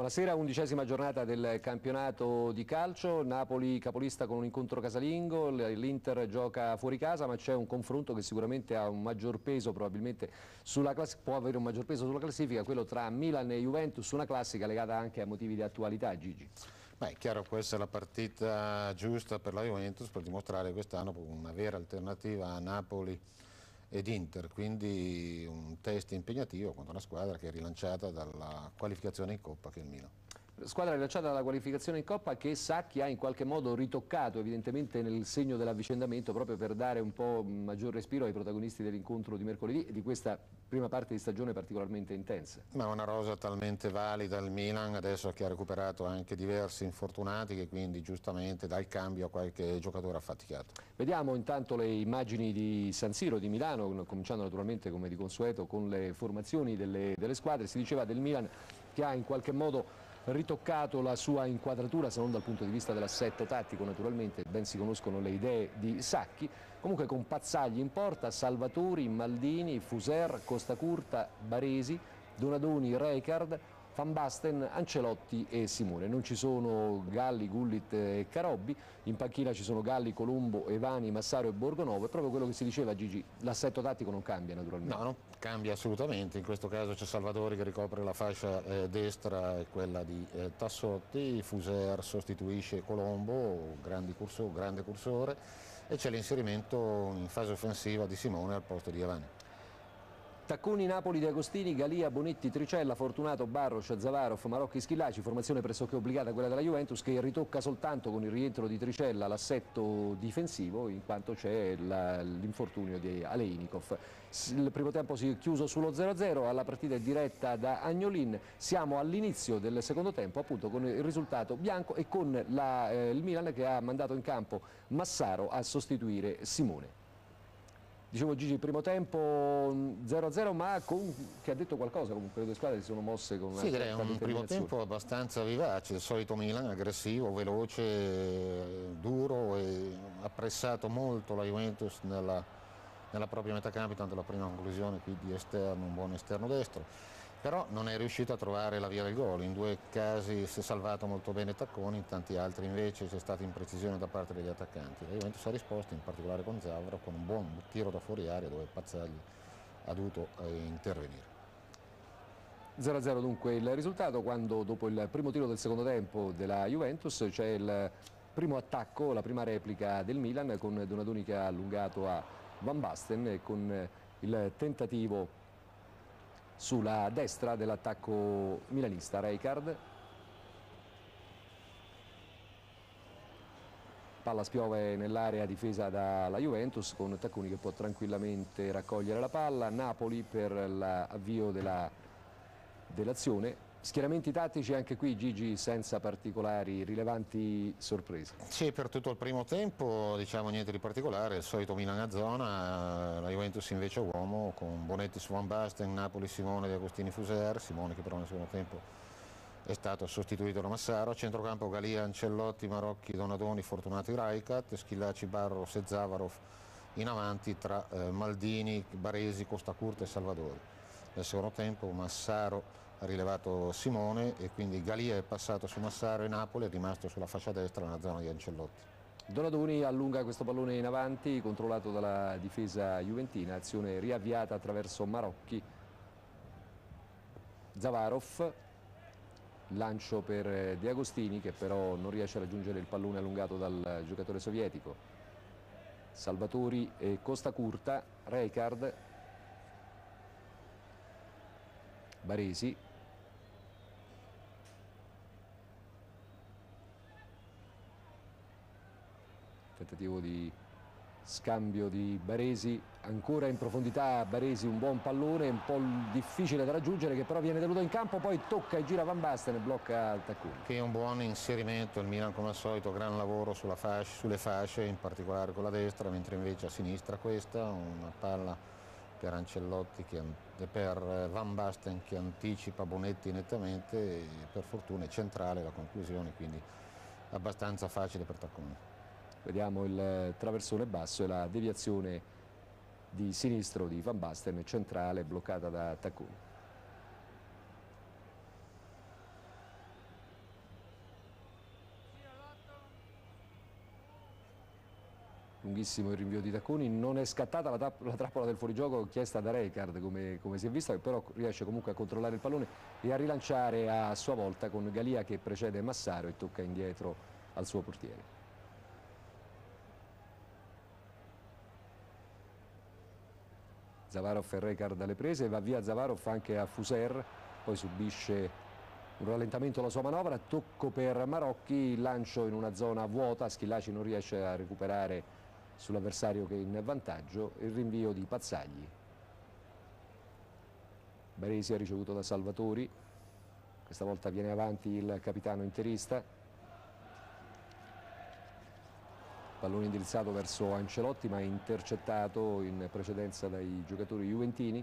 Buonasera, 11ª giornata del campionato di calcio, Napoli capolista con un incontro casalingo, l'Inter gioca fuori casa, ma c'è un confronto che sicuramente ha un maggior peso, probabilmente può avere un maggior peso sulla classifica, quello tra Milan e Juventus, una classica legata anche a motivi di attualità, Gigi. Beh, è chiaro, può essere la partita giusta per la Juventus per dimostrare quest'anno una vera alternativa a Napoli ed Inter, quindi un test impegnativo contro una squadra che è rilanciata dalla qualificazione in Coppa, che è il Milan. Squadra rilanciata dalla qualificazione in Coppa che Sacchi ha in qualche modo ritoccato evidentemente nel segno dell'avvicendamento proprio per dare un po' maggior respiro ai protagonisti dell'incontro di mercoledì e di questa prima parte di stagione particolarmente intensa. Ma una rosa talmente valida il Milan, adesso che ha recuperato anche diversi infortunati, che quindi giustamente dà il cambio a qualche giocatore affaticato. Vediamo intanto le immagini di San Siro, di Milano, cominciando naturalmente come di consueto con le formazioni delle squadre. Si diceva del Milan che ha in qualche modo ritoccato la sua inquadratura, se non dal punto di vista dell'assetto tattico naturalmente, ben si conoscono le idee di Sacchi, comunque con Pazzagli in porta, Salvatori, Maldini, Fuser, Costacurta, Baresi, Donadoni, Rijkaard, Van Basten, Ancelotti e Simone. Non ci sono Galli, Gullit e Carobbi, in panchina ci sono Galli, Colombo, Evani, Massaro e Borgonovo, è proprio quello che si diceva, Gigi, l'assetto tattico non cambia naturalmente. No, non cambia assolutamente, in questo caso c'è Salvatori che ricopre la fascia destra e quella di Tassotti, Fuser sostituisce Colombo, grande cursore, e c'è l'inserimento in fase offensiva di Simone al posto di Evani. Tacconi, Napoli, De Agostini, Galia, Bonetti, Tricella, Fortunato, Barros, Zavarov, Marocchi, Schillaci, formazione pressoché obbligata quella della Juventus che ritocca soltanto con il rientro di Tricella l'assetto difensivo in quanto c'è l'infortunio di Aleinikov. Il primo tempo si è chiuso sullo 0-0, alla partita è diretta da Agnolin, siamo all'inizio del secondo tempo appunto con il risultato bianco e con il Milan che ha mandato in campo Massaro a sostituire Simone. Dicevo Gigi, il primo tempo 0-0 ma che ha detto qualcosa, comunque le due squadre si sono mosse con una Sì, direi un primo tempo abbastanza vivace, il solito Milan, aggressivo, veloce, duro, e ha pressato molto la Juventus nella propria metà campo, tanto la prima conclusione qui di esterno, un buon esterno destro. Però non è riuscito a trovare la via del gol, in due casi si è salvato molto bene Tacconi, in tanti altri invece c'è stata imprecisione da parte degli attaccanti. La Juventus ha risposto, in particolare con Zavro, con un buon tiro da fuori area dove Pazzagli ha dovuto intervenire. 0-0 dunque il risultato, quando dopo il primo tiro del secondo tempo della Juventus c'è il primo attacco, la prima replica del Milan con Donadoni che ha allungato a Van Basten e con il tentativo sulla destra dell'attacco milanista. Rijkaard, palla spiove nell'area difesa dalla Juventus con Tacconi che può tranquillamente raccogliere la palla. Napoli per l'avvio dell'azione. Schieramenti tattici anche qui, Gigi, senza particolari rilevanti sorprese. Sì, per tutto il primo tempo diciamo niente di particolare, il solito Milan a zona, la Juventus invece a uomo con Bonetti su Van Basten, Napoli Simone, De Agostini Fuser, Simone che però nel secondo tempo è stato sostituito da Massaro, a centrocampo Galia, Ancelotti, Marocchi, Donadoni, Fortunati, Rijkaard, Schillaci, Barros e Zavarov in avanti tra Maldini, Baresi, Costacurta e Salvadori. Nel secondo tempo Massaro ha rilevato Simone e quindi Galia è passato su Massaro e Napoli è rimasto sulla fascia destra nella zona di Ancelotti. Donadoni allunga questo pallone in avanti, controllato dalla difesa juventina, azione riavviata attraverso Marocchi. Zavarov, lancio per De Agostini che però non riesce a raggiungere il pallone allungato dal giocatore sovietico. Salvatori e Costacurta, Rijkaard, Baresi, tentativo di scambio di Baresi, ancora in profondità Baresi, un buon pallone, un po' difficile da raggiungere che però viene tenuto in campo, poi tocca e gira Van Basten e blocca il Tacconi. Che è un buon inserimento, il Milan come al solito, gran lavoro sulle fasce, in particolare con la destra, mentre invece a sinistra questa, una palla per Ancelotti, per Van Basten che anticipa Bonetti nettamente e per fortuna è centrale la conclusione, quindi abbastanza facile per Tacconi. Vediamo il traversone basso e la deviazione di sinistro di Van Basten, centrale, bloccata da Tacconi. lunghissimo il rinvio di Tacconi, non è scattata la trappola del fuorigioco chiesta da Rijkaard come si è vista, però riesce comunque a controllare il pallone e a rilanciare a sua volta con Galia che precede Massaro e tocca indietro al suo portiere. Zavarov e Rijkaard alle prese, va via Zavarov anche a Fuser, poi subisce un rallentamento alla sua manovra, tocco per Marocchi, lancio in una zona vuota, Schillaci non riesce a recuperare sull'avversario che è in vantaggio, il rinvio di Pazzagli. Baresi ha ricevuto da Salvatori, questa volta viene avanti il capitano interista. Pallone indirizzato verso Ancelotti ma intercettato in precedenza dai giocatori juventini.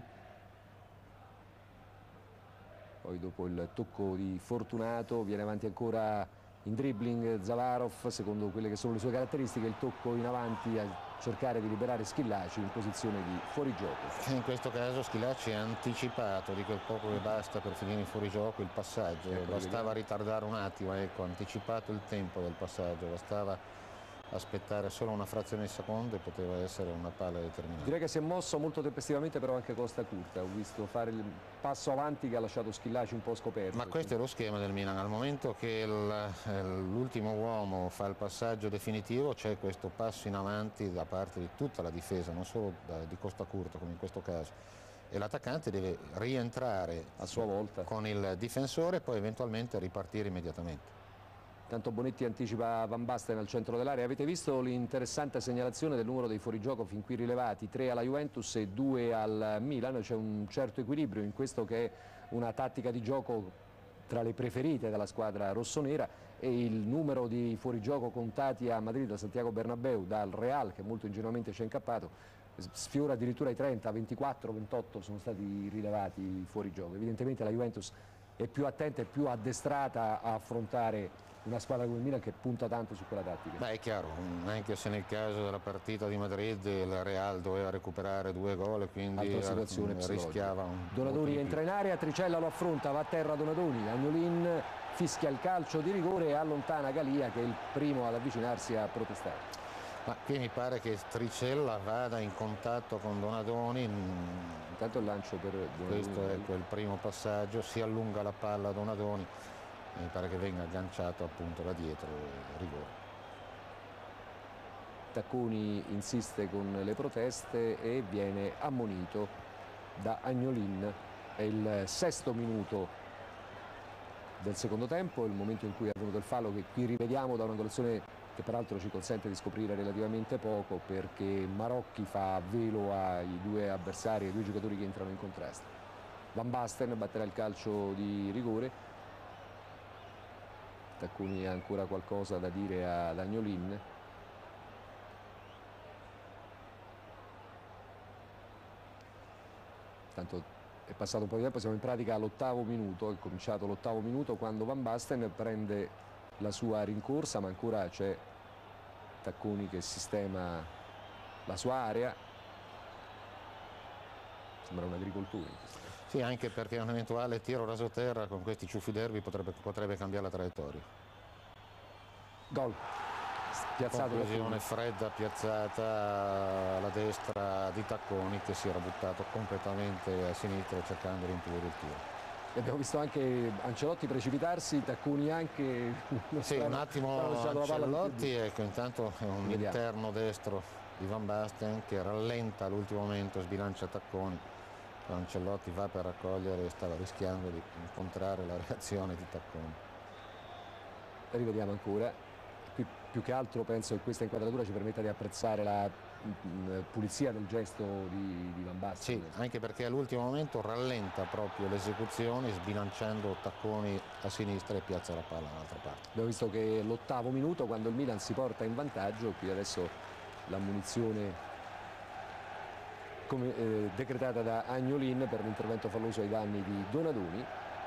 Poi dopo il tocco di Fortunato viene avanti ancora in dribbling Zavarov, secondo quelle che sono le sue caratteristiche, il tocco in avanti a cercare di liberare Schillaci in posizione di fuorigioco. In questo caso Schillaci ha anticipato di quel poco che basta per finire in fuorigioco il passaggio, bastava ritardare un attimo, ecco, ha anticipato il tempo del passaggio, bastava aspettare solo una frazione di secondo e poteva essere una palla determinante. Direi che si è mosso molto tempestivamente, però anche Costa Curta, ho visto fare il passo avanti che ha lasciato Schillaci un po' scoperto. Ma questo è lo schema del Milan, al momento che l'ultimo uomo fa il passaggio definitivo c'è questo passo in avanti da parte di tutta la difesa, non solo di Costa Curta come in questo caso, e l'attaccante deve rientrare a sua volta con il difensore e poi eventualmente ripartire immediatamente. Tanto Bonetti anticipa Van Basten al centro dell'area. Avete visto l'interessante segnalazione del numero dei fuorigioco fin qui rilevati? 3 alla Juventus e 2 al Milan. C'è un certo equilibrio in questo che è una tattica di gioco tra le preferite della squadra rossonera, e il numero di fuorigioco contati a Madrid da Santiago Bernabéu dal Real, che molto ingenuamente ci ha incappato, sfiora addirittura i 30, 24, 28 sono stati rilevati fuorigioco. Evidentemente la Juventus è più attenta e più addestrata a affrontare una squadra come il Milan che punta tanto su quella tattica. Beh, è chiaro, anche se nel caso della partita di Madrid il Real doveva recuperare 2 gol e quindi rischiava un... Donadoni entra in area, Tricella lo affronta, va a terra Donadoni, Agnolin fischia il calcio di rigore e allontana Galia che è il primo ad avvicinarsi a protestare. Ma qui mi pare che Tricella vada in contatto con Donadoni. Intanto il lancio per Donadoni. Questo è quel primo passaggio, si allunga la palla a Donadoni. Mi pare che venga agganciato appunto da dietro, rigore. Tacconi insiste con le proteste e viene ammonito da Agnolin. È il 6° minuto del secondo tempo, il momento in cui è avvenuto il fallo, che qui rivediamo da un'angolazione che peraltro ci consente di scoprire relativamente poco, perché Marocchi fa velo ai 2 avversari, ai 2 giocatori che entrano in contrasto. Van Basten batterà il calcio di rigore. Tacconi ha ancora qualcosa da dire ad Agnolin. Tanto è passato un po' di tempo, siamo in pratica all'8° minuto, è cominciato l'8° minuto quando Van Basten prende la sua rincorsa, ma ancora c'è Tacconi che sistema la sua area. Sembra un agricoltore. Sì, anche perché un eventuale tiro rasoterra con questi ciuffi derby potrebbe cambiare la traiettoria. Gol. Piazzato. Conclusione fredda piazzata alla destra di Tacconi, che si era buttato completamente a sinistra cercando di impedire il tiro. E abbiamo visto anche Ancelotti precipitarsi, Tacconi anche. Sì, un attimo Ancelotti, ecco, intanto è un interno destro di Van Basten che rallenta all'ultimo momento, sbilancia Tacconi. Ancelotti va per raccogliere e stava rischiando di incontrare la reazione di Tacconi. Rivediamo ancora. Qui più che altro penso che questa inquadratura ci permetta di apprezzare la pulizia del gesto di Van Basten. Sì, anche perché all'ultimo momento rallenta proprio l'esecuzione sbilanciando Tacconi a sinistra e piazza la palla dall'altra parte. Abbiamo visto che l'8° minuto, quando il Milan si porta in vantaggio, qui adesso l'ammonizione decretata da Agnolin per l'intervento falloso ai danni di Donadoni.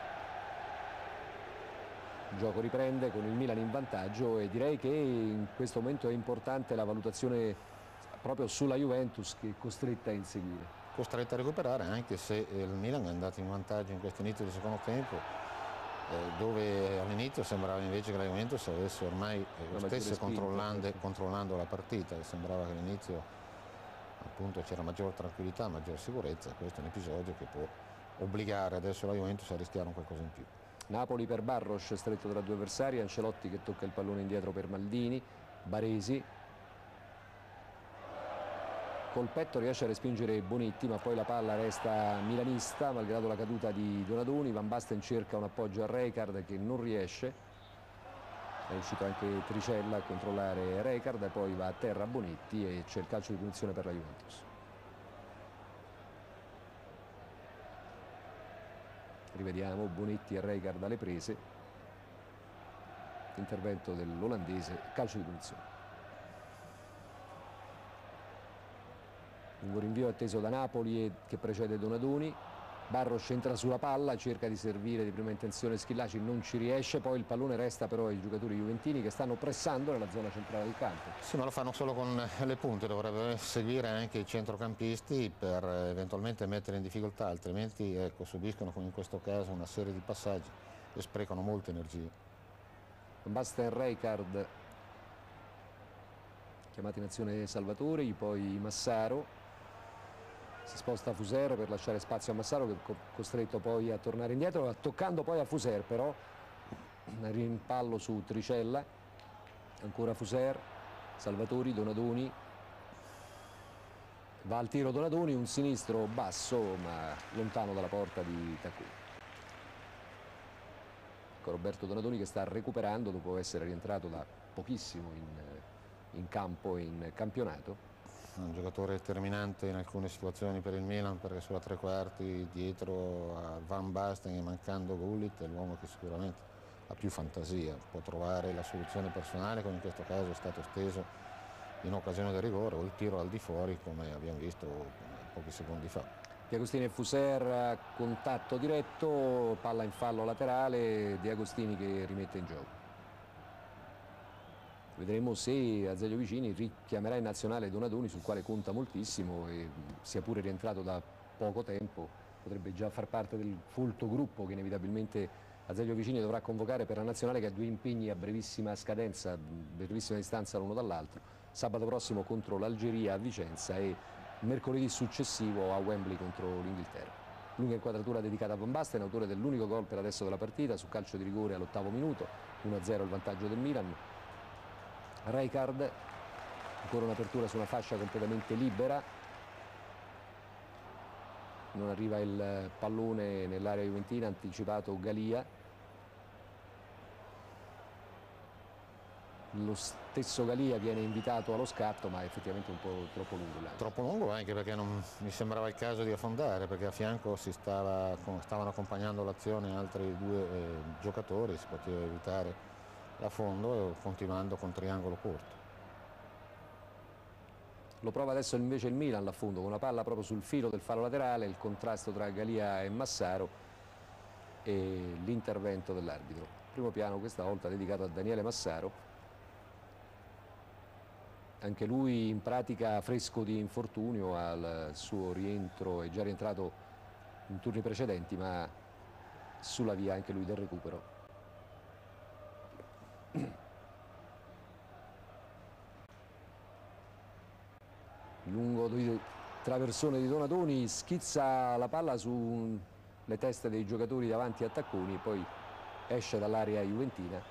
Il gioco riprende con il Milan in vantaggio e direi che in questo momento è importante la valutazione proprio sulla Juventus, che è costretta a inseguire. Costretta a recuperare, anche se il Milan è andato in vantaggio in questo inizio del secondo tempo, dove all'inizio sembrava invece che la Juventus avesse ormai stesse controllando la partita, sembrava che all'inizio appunto c'era maggior tranquillità, maggior sicurezza. Questo è un episodio che può obbligare adesso la Juventus a rischiare un qualcosa in più. Napoli per Barros, stretto tra due avversari, Ancelotti che tocca il pallone indietro per Maldini, Baresi col petto riesce a respingere Bonetti, ma poi la palla resta milanista malgrado la caduta di Donadoni. Van Basten cerca un appoggio a Rijkaard che non riesce, è uscito anche Tricella a controllare Rijkaard, poi va a terra Bonetti e c'è il calcio di punizione per la Juventus. Rivediamo Bonetti e Rijkaard alle prese, intervento dell'olandese, calcio di punizione. Lungo rinvio atteso da Napoli che precede Donadoni. Barros entra sulla palla, cerca di servire di prima intenzione Schillaci, non ci riesce, poi il pallone resta però ai giocatori juventini che stanno pressando nella zona centrale del campo. Sì, ma lo fanno solo con le punte, dovrebbero seguire anche i centrocampisti per eventualmente mettere in difficoltà, altrimenti ecco, subiscono come in questo caso una serie di passaggi e sprecano molte energie. Basten Rijkaard chiamati in azione Salvatori, poi Massaro. Si sposta Fuser per lasciare spazio a Massaro che è costretto poi a tornare indietro, toccando poi a Fuser però, rimpallo su Tricella, ancora Fuser, Salvatori, Donadoni, va al tiro Donadoni, un sinistro basso ma lontano dalla porta di Tacconi. Ecco Roberto Donadoni che sta recuperando dopo essere rientrato da pochissimo in campo e in campionato. Un giocatore determinante in alcune situazioni per il Milan, perché sulla tre quarti dietro a Van Basten e mancando Gullit è l'uomo che sicuramente ha più fantasia, può trovare la soluzione personale, come in questo caso è stato steso in occasione del rigore, o il tiro al di fuori come abbiamo visto pochi secondi fa. Di Agostini e Fuser, contatto diretto, palla in fallo laterale, Di Agostini che rimette in gioco. Vedremo se Azeglio Vicini richiamerà in nazionale Donadoni, sul quale conta moltissimo e sia pure rientrato da poco tempo, potrebbe già far parte del folto gruppo che inevitabilmente Azeglio Vicini dovrà convocare per la nazionale, che ha due impegni a brevissima scadenza, brevissima distanza l'uno dall'altro, sabato prossimo contro l'Algeria a Vicenza e mercoledì successivo a Wembley contro l'Inghilterra. Lunga inquadratura dedicata a Van Basten, autore dell'unico gol per adesso della partita, su calcio di rigore all'8° minuto, 1-0 il vantaggio del Milan. Rijkaard, ancora un'apertura su una fascia completamente libera, non arriva il pallone nell'area juventina, anticipato Galia, lo stesso Galia viene invitato allo scatto ma è effettivamente un po' troppo lungo. Troppo lungo anche perché non mi sembrava il caso di affondare, perché a fianco stavano accompagnando l'azione altri due giocatori, si poteva evitare l'affondo continuando con triangolo corto. Lo prova adesso invece il Milan l'affondo con la palla proprio sul filo del fallo laterale, il contrasto tra Galia e Massaro e l'intervento dell'arbitro. Primo piano questa volta dedicato a Daniele Massaro, anche lui in pratica fresco di infortunio al suo rientro, è già rientrato in turni precedenti ma sulla via anche lui del recupero. Lungo traversone di Donadoni, schizza la palla sulle teste dei giocatori davanti a Tacconi e poi esce dall'area juventina.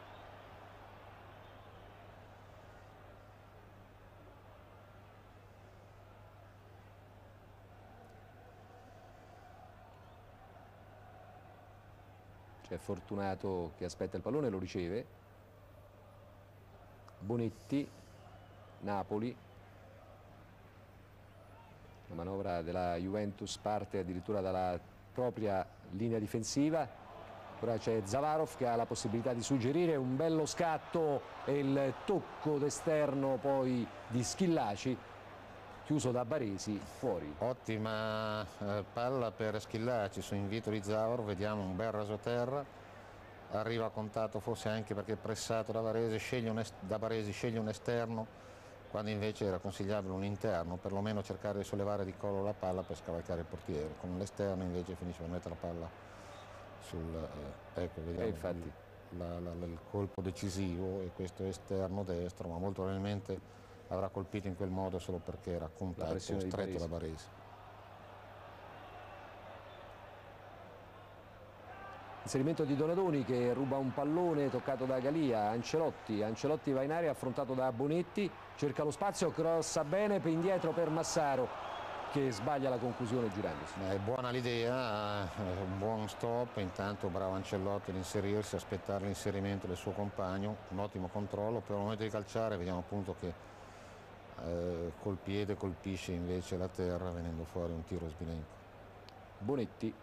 C'è Fortunato che aspetta il pallone, lo riceve. Bonetti, Napoli. La manovra della Juventus parte addirittura dalla propria linea difensiva. Ora c'è Zavarov che ha la possibilità di suggerire un bello scatto e il tocco d'esterno poi di Schillaci, chiuso da Baresi, fuori. Ottima palla per Schillaci su invito di Zavarov, vediamo un bel rasoterra, arriva a contatto forse anche perché pressato da Baresi, sceglie un esterno, quando invece era consigliabile un interno, perlomeno cercare di sollevare di collo la palla per scavalcare il portiere. Con l'esterno invece finisce per mettere la palla ecco, vediamo infatti il colpo decisivo, e questo esterno destro, ma molto probabilmente avrà colpito in quel modo solo perché era a la contatto pressione di stretto da Baresi. Baresi. Inserimento di Donadoni che ruba un pallone toccato da Galia. Ancelotti va in area, affrontato da Bonetti, cerca lo spazio, crossa bene, per indietro per Massaro che sbaglia la conclusione girandosi. È buona l'idea, un buon stop, intanto bravo Ancelotti ad inserirsi, aspettare l'inserimento del suo compagno, un ottimo controllo. Per il momento di calciare vediamo appunto che col piede colpisce invece la terra, venendo fuori un tiro sbilenco. Bonetti,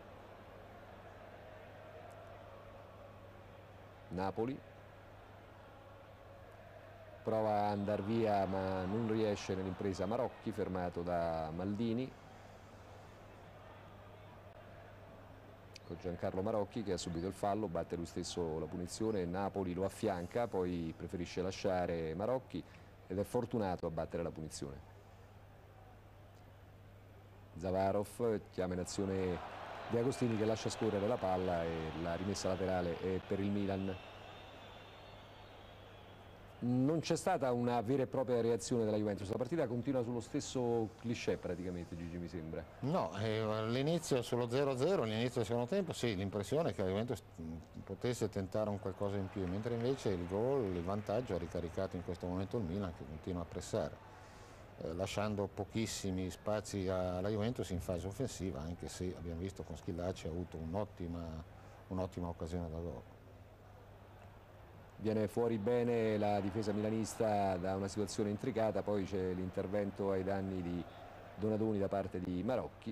Napoli, prova ad andare via ma non riesce nell'impresa Marocchi, fermato da Maldini, con Giancarlo Marocchi che ha subito il fallo, batte lui stesso la punizione, Napoli lo affianca, poi preferisce lasciare Marocchi ed è fortunato a battere la punizione. Zavarov chiama in azione De Agostini che lascia scorrere la palla e la rimessa laterale è per il Milan. Non c'è stata una vera e propria reazione della Juventus, la partita continua sullo stesso cliché praticamente, Gigi, mi sembra. No, all'inizio sullo 0-0, all'inizio del secondo tempo, sì, l'impressione è che la Juventus potesse tentare un qualcosa in più, mentre invece il gol, il vantaggio ha ricaricato in questo momento il Milan, che continua a pressare, lasciando pochissimi spazi alla Juventus in fase offensiva, anche se abbiamo visto con Schillaci ha avuto un'ottima occasione da gol. Viene fuori bene la difesa milanista da una situazione intricata, poi c'è l'intervento ai danni di Donadoni da parte di Marocchi.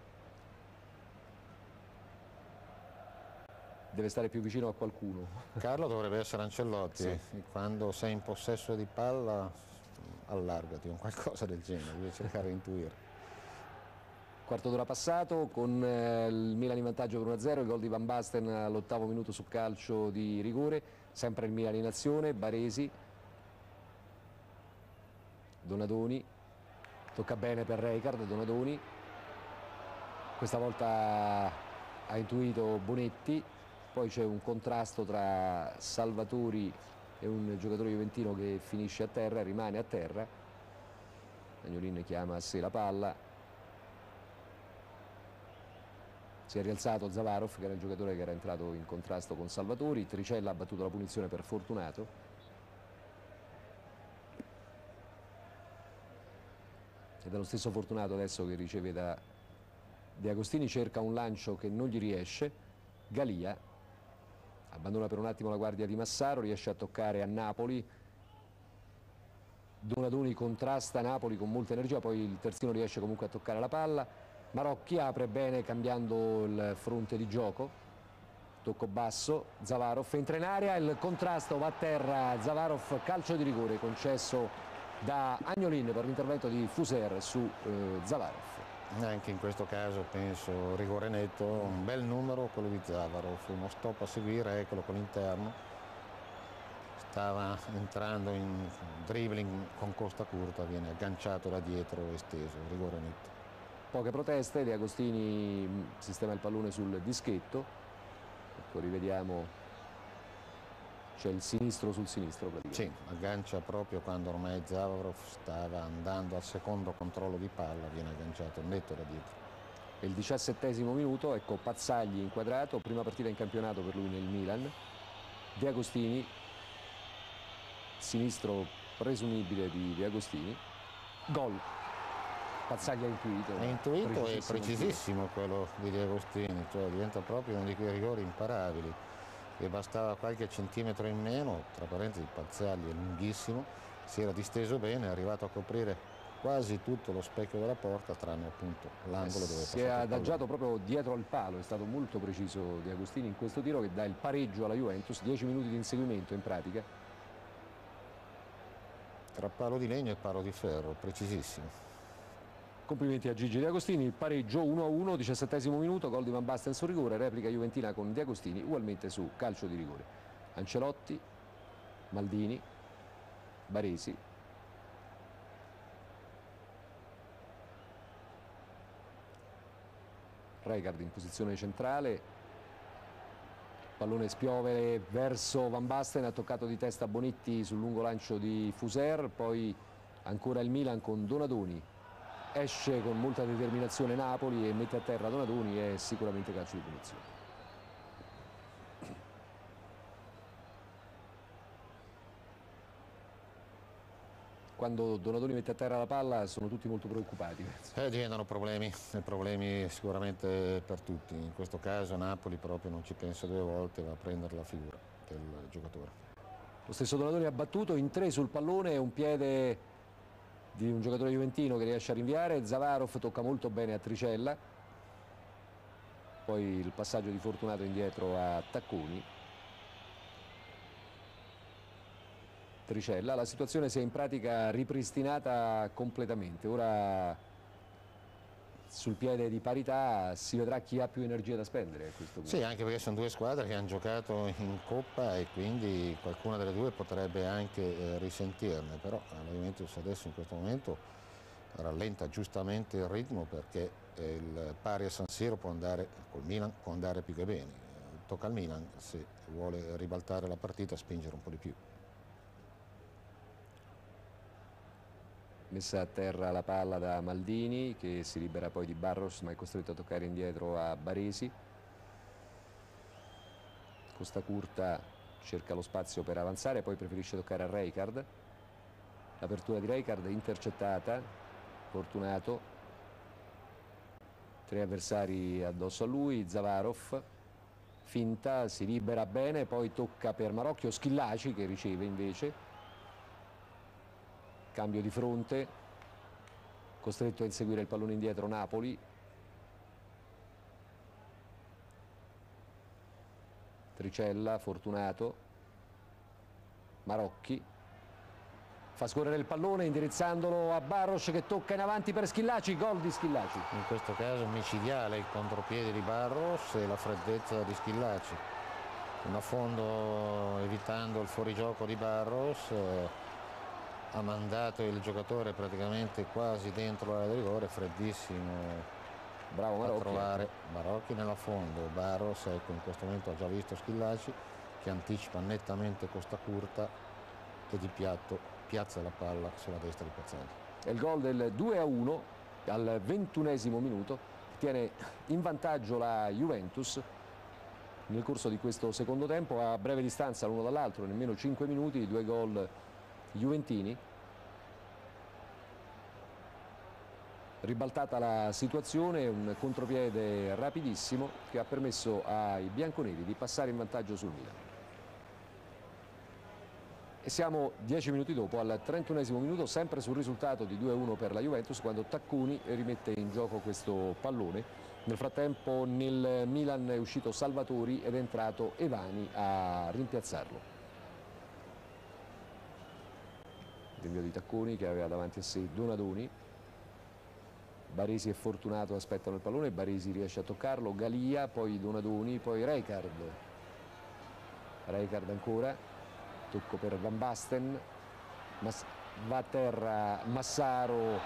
Deve stare più vicino a qualcuno. Carlo dovrebbe essere Ancelotti, Sì. quando sei in possesso di palla allargati, un qualcosa del genere, devi cercare di intuire. Quarto d'ora passato con il Milan in vantaggio per 1-0, il gol di Van Basten all'8° minuto su calcio di rigore, sempre il Milan in azione, Baresi, Donadoni, tocca bene per Rijkaard, Donadoni, questa volta ha intuito Bonetti, poi c'è un contrasto tra Salvatori e un giocatore juventino che finisce a terra, rimane a terra, Agnolin chiama a sé la palla. Si è rialzato Zavarov, che era il giocatore che era entrato in contrasto con Salvatori. Tricella ha battuto la punizione per Fortunato. Ed è lo stesso Fortunato adesso che riceve da De Agostini, cerca un lancio che non gli riesce. Galia abbandona per un attimo la guardia di Massaro, riesce a toccare a Napoli. Donadoni contrasta Napoli con molta energia, poi il terzino riesce comunque a toccare la palla. Marocchi apre bene cambiando il fronte di gioco, tocco basso, Zavarov entra in area, il contrasto va a terra, Zavarov, calcio di rigore concesso da Agnolin per l'intervento di Fuser su Zavarov. Anche in questo caso penso rigore netto, un bel numero quello di Zavarov, uno stop a seguire, eccolo con l'interno, stava entrando in dribbling con costa curta, viene agganciato da dietro e steso, rigore netto. Poche proteste, De Agostini sistema il pallone sul dischetto, ecco rivediamo, c'è il sinistro sul sinistro praticamente. Sì, aggancia proprio quando ormai Zavarov stava andando al secondo controllo di palla, viene agganciato netto da dietro. È il 17° minuto, ecco Pazzagli inquadrato, prima partita in campionato per lui nel Milan, De Agostini, sinistro presumibile di De Agostini, gol. Pazzagli ha intuito. È intuito e precisissimo quello di De Agostini, cioè diventa proprio uno di quei rigori imparabili, e bastava qualche centimetro in meno, tra parentesi Pazzagli è lunghissimo, si era disteso bene, è arrivato a coprire quasi tutto lo specchio della porta, tranne appunto l'angolo dove è passato si è adagiato proprio dietro al palo, è stato molto preciso De Agostini in questo tiro che dà il pareggio alla Juventus, 10 minuti di inseguimento in pratica. Tra palo di legno e palo di ferro, precisissimo. Complimenti a Gigi De Agostini, il pareggio 1-1, 17° minuto, gol di Van Basten su rigore, replica juventina con De Agostini ugualmente su calcio di rigore. Ancelotti, Maldini, Baresi. Rijkaard in posizione centrale, Pallone spiove verso Van Basten, ha toccato di testa Bonetti sul lungo lancio di Fuser, poi ancora il Milan con Donadoni. Esce con molta determinazione Napoli e mette a terra Donadoni, è sicuramente calcio di punizione. Quando Donadoni mette a terra la palla sono tutti molto preoccupati. Diventano problemi sicuramente per tutti. In questo caso Napoli proprio non ci pensa due volte, va a prendere la figura del giocatore. Lo stesso Donadoni ha battuto in 3 sul pallone, un piede di un giocatore juventino che riesce a rinviare. Zavarov tocca molto bene a Tricella, poi il passaggio di Fortunato indietro a Tacconi. Tricella, la situazione si è in pratica ripristinata completamente, ora sul piede di parità si vedrà chi ha più energia da spendere a questo punto. Sì, anche perché sono due squadre che hanno giocato in Coppa e quindi qualcuna delle due potrebbe anche risentirne, però la Juventus adesso in questo momento rallenta giustamente il ritmo perché il pari a San Siro può andare, col Milan può andare più che bene, tocca al Milan se vuole ribaltare la partita a spingere un po' di più. Messa a terra la palla da Maldini che si libera poi di Barros ma è costretto a toccare indietro a Baresi. Costacurta cerca lo spazio per avanzare, poi preferisce toccare a Rijkaard. L'apertura di Rijkaard intercettata, Fortunato, 3 avversari addosso a lui, Zavarov, finta, si libera bene, poi tocca per Marocchio, Schillaci che riceve invece. Cambio di fronte, costretto a inseguire il pallone indietro Napoli. Tricella, Fortunato, Marocchi, fa scorrere il pallone indirizzandolo a Barros che tocca in avanti per Schillaci, gol di Schillaci. In questo caso micidiale il contropiede di Barros e la freddezza di Schillaci. In affondo evitando il fuorigioco di Barros. Ha mandato il giocatore praticamente quasi dentro l'area di rigore, freddissimo, bravo Marocchi, a trovare Marocchi nell'affondo. Barros, ecco, in questo momento ha già visto Schillaci che anticipa nettamente Costacurta e di piatto piazza la palla sulla destra di Pezzali. È il gol del 2-1 al 21esimo minuto, tiene in vantaggio la Juventus nel corso di questo secondo tempo, a breve distanza l'uno dall'altro, nemmeno 5 minuti, 2 gol juventini. Ribaltata la situazione, un contropiede rapidissimo che ha permesso ai bianconeri di passare in vantaggio sul Milan. E siamo 10 minuti dopo, al 31esimo minuto, sempre sul risultato di 2-1 per la Juventus, quando Tacconi rimette in gioco questo pallone. Nel frattempo nel Milan è uscito Salvatori ed è entrato Evani a rimpiazzarlo. Rinvio di Tacconi che aveva davanti a sé Donadoni. Baresi e Fortunato aspettano il pallone, Baresi riesce a toccarlo, Galia, poi Donadoni, poi Rijkaard. Rijkaard ancora, tocco per Van Basten, va a terra Massaro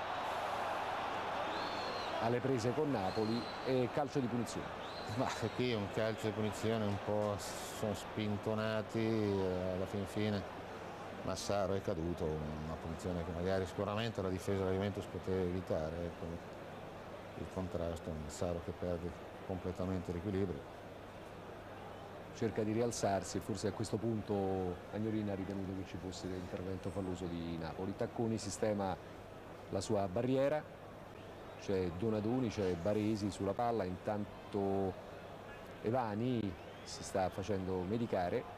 alle prese con Napoli e calcio di punizione. Ma qui è un calcio di punizione un po' sono spintonati, alla fine Massaro è caduto, una punizione che magari sicuramente la difesa della Juventus poteva evitare, ecco, il contrasto, Massaro che perde completamente l'equilibrio. Cerca di rialzarsi e forse a questo punto Agnorini ha ritenuto che ci fosse l'intervento falloso di Napoli. Tacconi sistema la sua barriera, c'è Donadoni, c'è Baresi sulla palla, intanto Evani si sta facendo medicare.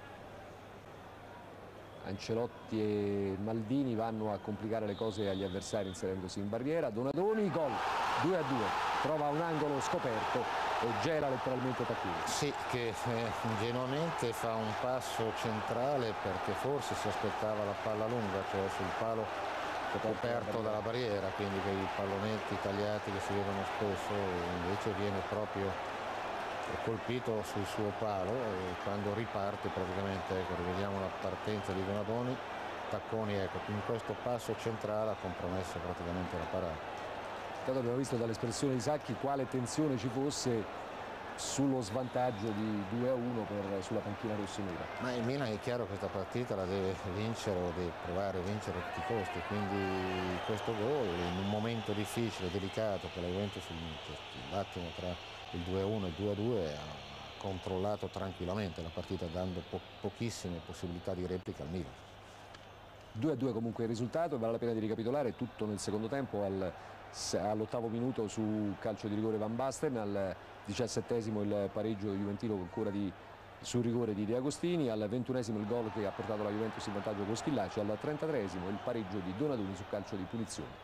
Ancelotti e Maldini vanno a complicare le cose agli avversari inserendosi in barriera. Donadoni, gol 2-2, trova un angolo scoperto e gela letteralmente Tacconi. Sì, che ingenuamente fa un passo centrale perché forse si aspettava la palla lunga, cioè sul palo coperto dalla barriera, quindi quei pallonetti tagliati che si vedono spesso, invece viene proprio colpito sul suo palo e quando riparte praticamente, ecco, rivediamo la partenza di Donadoni, Tacconi, ecco, in questo passo centrale ha compromesso praticamente la parata. Tanto abbiamo visto dall'espressione di Sacchi quale tensione ci fosse sullo svantaggio di 2-1 sulla panchina rossonera. Ma il Milan è chiaro che questa partita la deve vincere o deve provare a vincere a tutti i costi, quindi questo gol in un momento difficile, delicato per la Juventus, l'attimo tra il 2-1 e il 2-2 ha controllato tranquillamente la partita dando pochissime possibilità di replica al Milan. 2-2 comunque il risultato, e vale la pena di ricapitolare tutto nel secondo tempo. All'8° minuto su calcio di rigore Van Basten, al 17° il pareggio juventino ancora sul rigore di De Agostini, al 21° il gol che ha portato la Juventus in vantaggio con Schillaci, al 33° il pareggio di Donadoni su calcio di punizione.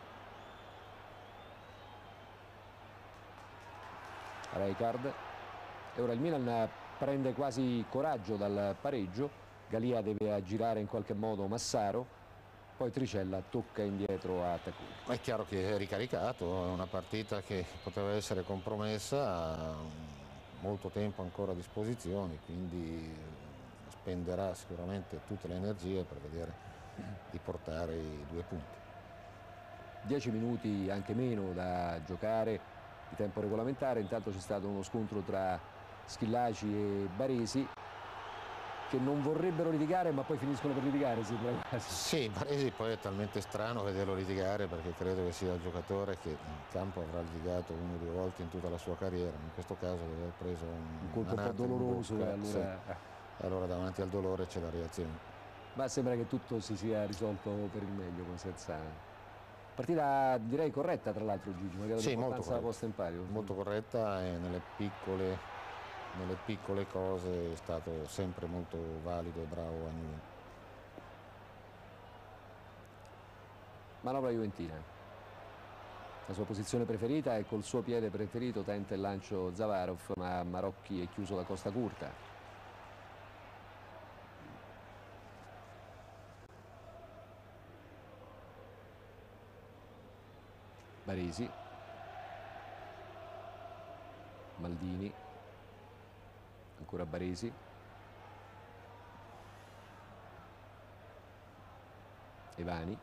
Rijkaard, e ora il Milan prende quasi coraggio dal pareggio. Galia deve aggirare in qualche modo Massaro, poi Tricella tocca indietro a Tacconi. È chiaro che è ricaricato, è una partita che poteva essere compromessa, ha molto tempo ancora a disposizione, quindi spenderà sicuramente tutte le energie per vedere di portare i 2 punti. 10 minuti, anche meno, da giocare di tempo regolamentare. Intanto c'è stato uno scontro tra Schillaci e Baresi, che non vorrebbero litigare ma poi finiscono per litigare, sembra quasi. Sì, Baresi poi è talmente strano vederlo litigare, perché credo che sia il giocatore che in campo avrà litigato 1 o 2 volte in tutta la sua carriera, in questo caso deve aver preso Un colpo un po' doloroso, e allora... Sì. Allora davanti al dolore c'è la reazione. Ma sembra che tutto si sia risolto per il meglio, senza... Partita direi corretta, tra l'altro, Gigi, magari sì, l'importanza la posta in pari. Molto corretta, e nelle piccole cose è stato sempre molto valido e bravo Agnelli. Manovra juventina, la sua posizione preferita, e col suo piede preferito tenta il lancio Zavarov, ma Marocchi è chiuso da Costa Curta. Baresi, Maldini, ancora Baresi, Evani,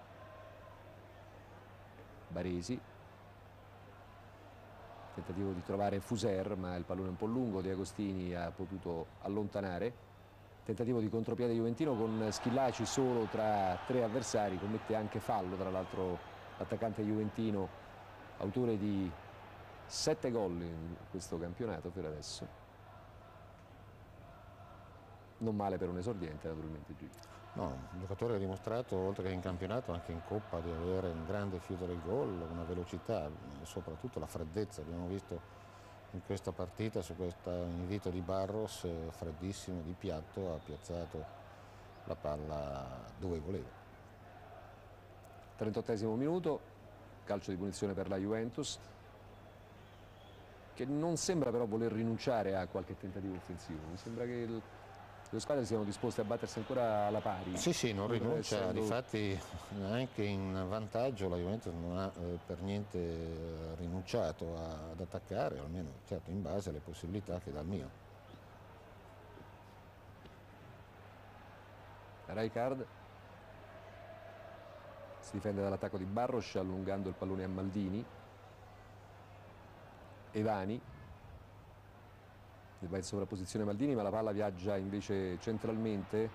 Baresi, tentativo di trovare Fuser, ma il pallone è un po' lungo, De Agostini ha potuto allontanare. Tentativo di contropiede juventino con Schillaci solo tra 3 avversari, commette anche fallo tra l'altro l'attaccante juventino, autore di 7 gol in questo campionato per adesso. Non male per un esordiente, naturalmente, Gigi. No, un giocatore ha dimostrato, oltre che in campionato, anche in Coppa, di avere un grande fiuto del gol, una velocità e soprattutto la freddezza. Abbiamo visto in questa partita, su questo invito di Barros, freddissimo, di piatto, ha piazzato la palla dove voleva. 38° minuto, calcio di punizione per la Juventus, che non sembra però voler rinunciare a qualche tentativo offensivo. Mi sembra che le squadre siano disposte a battersi ancora alla pari. Sì, non rinuncia, difatti anche in vantaggio la Juventus non ha per niente rinunciato ad attaccare, almeno certo in base alle possibilità che dà il Milan. Rijkaard si difende dall'attacco di Barros allungando il pallone a Maldini. Evani va in sovrapposizione Maldini, ma la palla viaggia invece centralmente.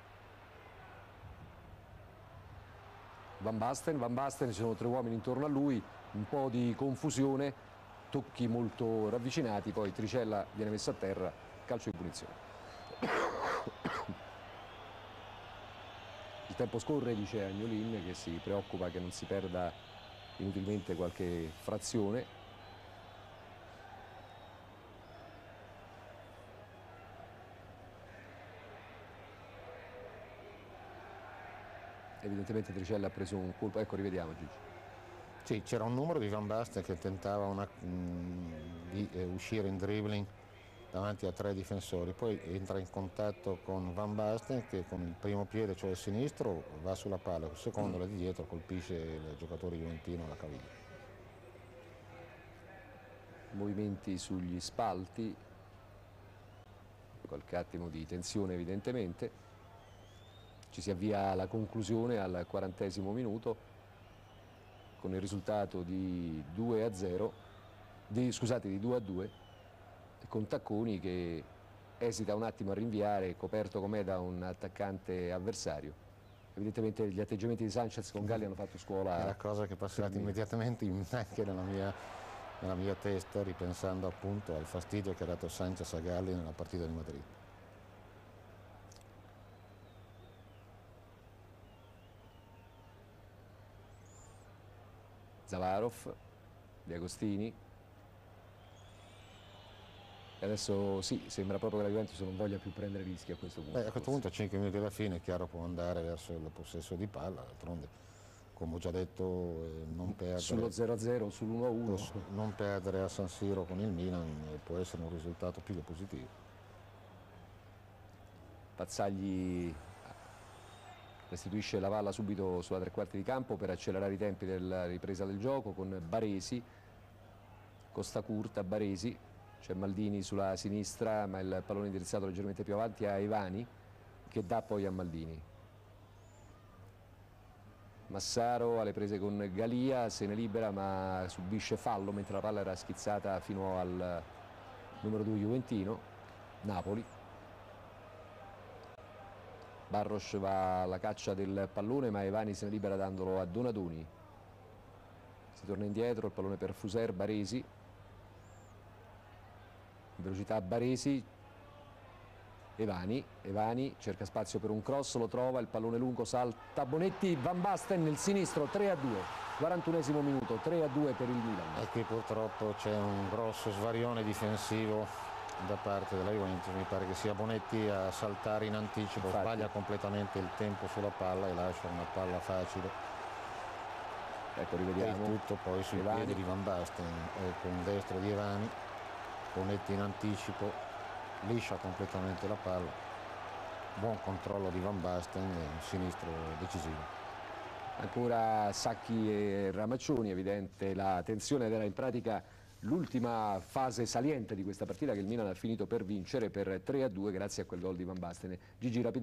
Van Basten, ci sono 3 uomini intorno a lui, un po' di confusione, tocchi molto ravvicinati, poi Tricella viene messo a terra, calcio di punizione. Il tempo scorre, dice Agnolin, che si preoccupa che non si perda inutilmente qualche frazione. Evidentemente Tricella ha preso un colpo, ecco, rivediamo, Gigi. Sì, c'era un numero di Van Basten che tentava di uscire in dribbling davanti a 3 difensori, poi entra in contatto con Van Basten che con il primo piede, cioè il sinistro, va sulla palla, il secondo là di dietro colpisce il giocatore juventino alla caviglia. Movimenti sugli spalti, qualche attimo di tensione evidentemente. Ci si avvia alla conclusione al 40° minuto con il risultato di 2-2, con Tacconi che esita un attimo a rinviare, coperto com'è da un attaccante avversario. Evidentemente gli atteggiamenti di Sanchez con Galli hanno fatto scuola. È la cosa che è passata immediatamente anche nella mia testa, ripensando appunto al fastidio che ha dato Sanchez a Galli nella partita di Madrid. Zavarov, De Agostini. E adesso sì, sembra proprio che la Juventus non voglia più prendere rischi a questo punto. A questo punto a 5 minuti alla fine è chiaro può andare verso il possesso di palla, d'altronde come ho già detto non perdere sullo 0-0 o sull'1-1 non perdere a San Siro con il Milan può essere un risultato più che positivo. Pazzagli restituisce la palla subito sulla tre quarti di campo per accelerare i tempi della ripresa del gioco con Baresi, costa curta Baresi, c'è Maldini sulla sinistra ma il pallone indirizzato leggermente più avanti a Ivani che dà poi a Maldini. Massaro alle prese con Galia, se ne libera ma subisce fallo mentre la palla era schizzata fino al numero 2 juventino, Napoli. Barros va alla caccia del pallone ma Ivani se ne libera dandolo a Donadoni. Si torna indietro, il pallone per Fuser, Baresi. In velocità Baresi. Evani cerca spazio per un cross, lo trova, il pallone lungo, salta Bonetti, Van Basten nel sinistro, 3-2, 41esimo minuto, 3-2 per il Milan. E qui purtroppo c'è un grosso svarione difensivo da parte della Juventus, mi pare che sia Bonetti a saltare in anticipo, infatti sbaglia completamente il tempo sulla palla e lascia una palla facile. Ecco, rivediamo. E tutto poi sui piedi di Van Basten, con destro di Evani, Bonetti in anticipo, liscia completamente la palla, buon controllo di Van Basten e sinistro decisivo. Ancora Sacchi e Ramaccioni, evidente la tensione ed era in pratica l'ultima fase saliente di questa partita che il Milan ha finito per vincere per 3-2 grazie a quel gol di Van Basten. Gigi,